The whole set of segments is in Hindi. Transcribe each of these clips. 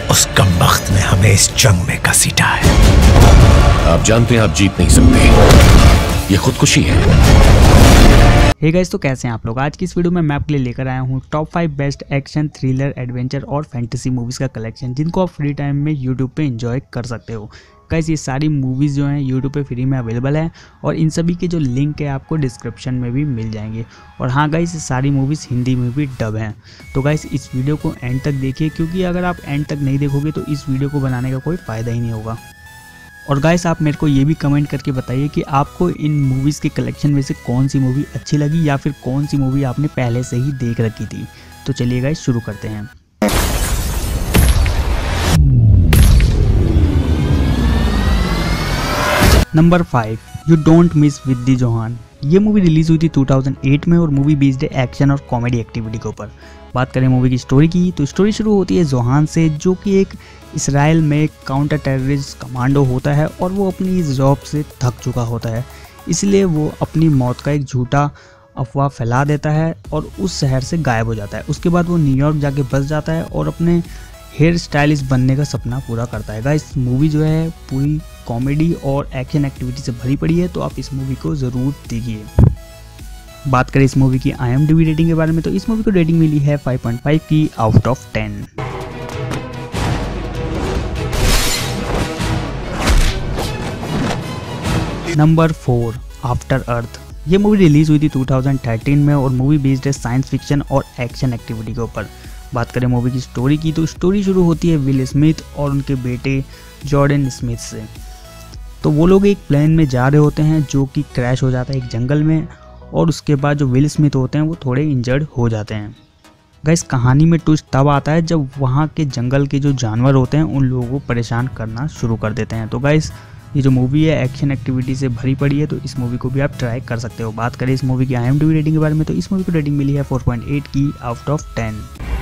उस कमबख्त ने हमें इस जंग में घसीटा है। आप जानते हैं आप जीत नहीं सकते, ये खुदकुशी है। हे गाइस, तो कैसे हैं आप लोग। आज की इस वीडियो में मैं आपके लिए लेकर आया हूँ top 5 best action, thriller, adventure और फैंटेसी मूवीज़ का कलेक्शन, जिनको आप फ्री टाइम में यूट्यूब पे एंजॉय कर सकते हो। गाइस, ये सारी मूवीज़ जो हैं यूट्यूब पे फ्री में अवेलेबल है और इन सभी के जो लिंक है आपको डिस्क्रिप्शन में भी मिल जाएंगे। और हाँ गाइस, ये सारी मूवीज़ हिंदी में भी डब हैं। तो गाइस, इस वीडियो को एंड तक देखिए, क्योंकि अगर आप एंड तक नहीं देखोगे तो इस वीडियो को बनाने का कोई फ़ायदा ही नहीं होगा। और गाइस, आप मेरे को ये भी कमेंट करके बताइए कि आपको इन मूवीज़ के कलेक्शन में से कौन सी मूवी अच्छी लगी या फिर कौन सी मूवी आपने पहले से ही देख रखी थी। तो चलिए गाइस, शुरू करते हैं। Number 5, you don't mess with the Zohan. ये मूवी रिलीज हुई थी 2008 में और मूवी बेस्ड है एक्शन और कॉमेडी एक्टिविटी के ऊपर। बात करें मूवी की स्टोरी की, तो स्टोरी शुरू होती है जोहान से, जो कि एक इसराइल में काउंटर टेररिस्ट कमांडो होता है और वो अपनी इस जॉब से थक चुका होता है। इसलिए वो अपनी मौत का एक झूठा अफवाह फैला देता है और उस शहर से गायब हो जाता है। उसके बाद वो न्यूयॉर्क जाके बस जाता है और अपने हेयर स्टाइलिस्ट बनने का सपना पूरा करता है। गाइस, मूवी जो है पूरी कॉमेडी और एक्शन एक्टिविटी से भरी पड़ी है, तो आप इस मूवी को ज़रूर देखिए। बात करें इस मूवी की IMDb रेटिंग के बारे में, तो इस मूवी को रेटिंग मिली है 5.5 की out of 10। Number 4, After Earth. ये मूवी रिलीज हुई थी 2013 में और मूवी बेस्ड है साइंस फिक्शन और एक्शन एक्टिविटी के ऊपर। बात करें मूवी की स्टोरी की, तो स्टोरी शुरू होती है विल स्मिथ और उनके बेटे जॉर्डन स्मिथ से। तो वो लोग एक प्लेन में जा रहे होते हैं जो कि क्रैश हो जाता है एक जंगल में, और उसके बाद जो विल स्मिथ होते हैं वो थोड़े इंजर्ड हो जाते हैं। गाइस, कहानी में ट्विस्ट तब आता है जब वहाँ के जंगल के जो जानवर होते हैं उन लोगों को परेशान करना शुरू कर देते हैं। तो गाइस, ये जो मूवी है एक्शन एक्टिविटी से भरी पड़ी है, तो इस मूवी को भी आप ट्राई कर सकते हो। बात करें इस मूवी की IMDb रेटिंग के बारे में, तो इस मूवी को रेटिंग मिली है 4.8 की out of 10।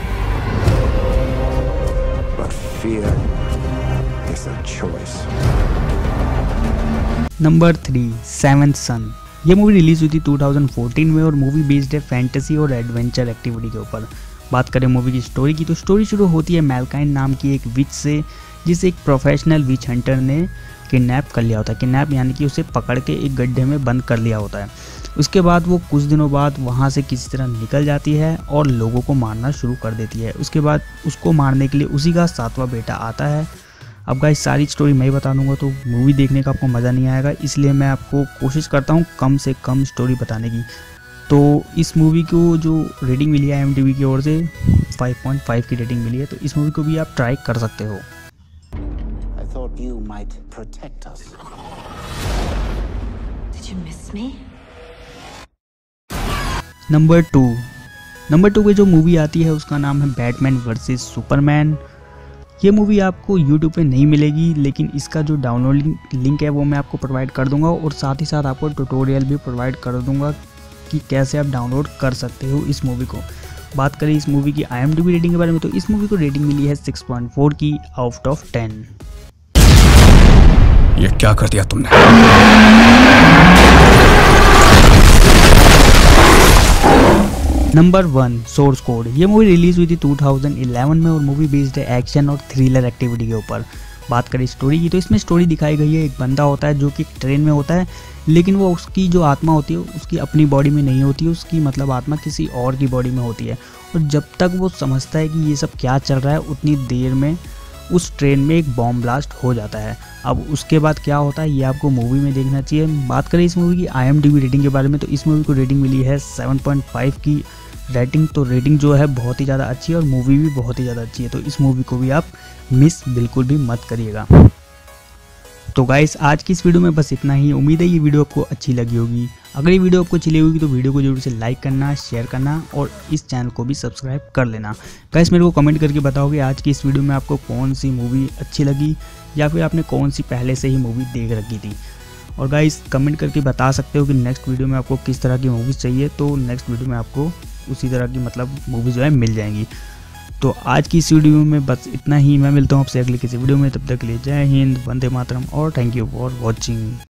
Number 3, Seventh Son. ये मूवी रिलीज हुई थी 2014 में और मूवी बेस्ड है फैंटेसी और एडवेंचर एक्टिविटी के ऊपर। बात करें मूवी की स्टोरी की, तो स्टोरी शुरू होती है मैलकाइन नाम की एक विच से, जिसे एक प्रोफेशनल विच हंटर ने किडनैप कर लिया होता है। किडनैप यानी कि उसे पकड़ के एक गड्ढे में बंद कर लिया होता है। उसके बाद वो कुछ दिनों बाद वहाँ से किसी तरह निकल जाती है और लोगों को मारना शुरू कर देती है। उसके बाद उसको मारने के लिए उसी का 7वां बेटा आता है। अब गाइस, सारी स्टोरी मैं ही बता दूंगा तो मूवी देखने का आपको मज़ा नहीं आएगा, इसलिए मैं आपको कोशिश करता हूँ कम से कम स्टोरी बताने की। तो इस मूवी को जो रेटिंग मिली है IMDb की ओर से 5.5 की रेटिंग मिली है, तो इस मूवी को भी आप ट्राई कर सकते हो। You might protect us. Did you miss me? Number 2 पे जो मूवी आती है उसका नाम है बैटमैन वर्सेस सुपरमैन। ये मूवी आपको यूट्यूब पे नहीं मिलेगी, लेकिन इसका जो डाउनलोडिंग लिंक है वो मैं आपको प्रोवाइड कर दूंगा और साथ ही साथ आपको ट्यूटोरियल भी प्रोवाइड कर दूंगा कि कैसे आप डाउनलोड कर सकते हो इस मूवी को। बात करें इस मूवी की IMDb रेटिंग के बारे में, तो इस मूवी को रेटिंग मिली है 6.4 की आउट ऑफ 10। ये क्या कर दिया तुमने? Number 1, Source Code. ये मूवी रिलीज हुई थी 2011 में और मूवी बेस्ड है एक्शन और थ्रिलर एक्टिविटी के ऊपर। बात करें स्टोरी की, तो इसमें स्टोरी दिखाई गई है एक बंदा होता है जो कि ट्रेन में होता है, लेकिन वो उसकी जो आत्मा होती है उसकी अपनी बॉडी में नहीं होती है, उसकी मतलब आत्मा किसी और की बॉडी में होती है। और जब तक वो समझता है कि ये सब क्या चल रहा है, उतनी देर में उस ट्रेन में एक बॉम्ब ब्लास्ट हो जाता है। अब उसके बाद क्या होता है ये आपको मूवी में देखना चाहिए। बात करें इस मूवी की IMDb रेटिंग के बारे में, तो इस मूवी को रेटिंग मिली है 7.5 की रेटिंग। तो रेटिंग जो है बहुत ही ज़्यादा अच्छी है और मूवी भी बहुत ही ज़्यादा अच्छी है, तो इस मूवी को भी आप मिस बिल्कुल भी मत करिएगा। तो गाइस, आज की इस वीडियो में बस इतना ही। उम्मीद है ये वीडियो आपको अच्छी लगी होगी। अगर ये वीडियो आपको अच्छी लगी होगी तो वीडियो को जरूर से लाइक करना, शेयर करना और इस चैनल को भी सब्सक्राइब कर लेना। गाइस, मेरे को कमेंट करके बताओगे आज की इस वीडियो में आपको कौन सी मूवी अच्छी लगी या फिर आपने कौन सी पहले से ही मूवी देख रखी थी। और गाइस, कमेंट करके बता सकते हो कि नेक्स्ट वीडियो में आपको किस तरह की मूवीज़ चाहिए, तो नेक्स्ट वीडियो में आपको उसी तरह की मतलब मूवी जो है मिल जाएंगी। तो आज की इस वीडियो में बस इतना ही। मैं मिलता हूँ आपसे अगली किसी वीडियो में, तब तक के लिए जय हिंद, वंदे मातरम और थैंक यू फॉर वॉचिंग।